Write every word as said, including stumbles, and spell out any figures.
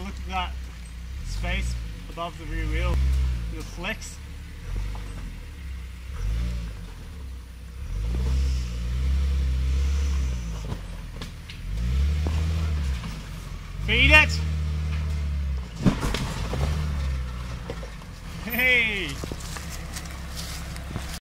look at that space above the rear wheel. It'll flex. Feed it! Hey!